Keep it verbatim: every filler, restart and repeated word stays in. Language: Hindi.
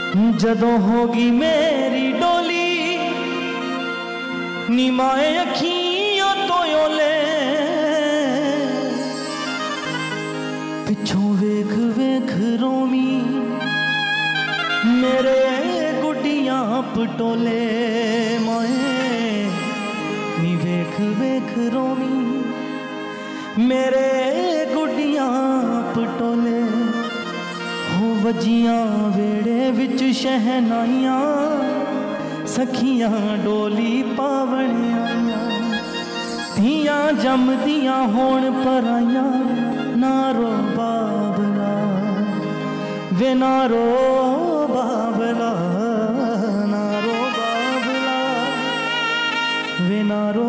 जदों होगी मेरी डोली निमाए अखियों तो ओले पिछों वेख वेख रोमी मेरे गुडियां पटोले मोए नी वेख वेख रोमी मेरे गुडियां पटोले हो वजियां वेड़े विच शहनाइयां सखियां डोली पावण आइयां धियां जमदियां होण पराइयां नारो बाबला वे नारो बाबला नारो बाबला वे नारो